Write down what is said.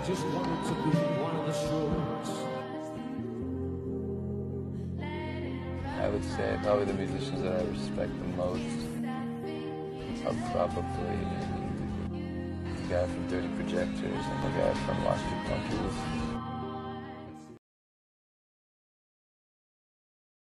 just wanted to be one of the Strokes. I would say probably the musicians that I respect the most are probably the guy from Dirty Projectors and the guy from Lost Two Punches.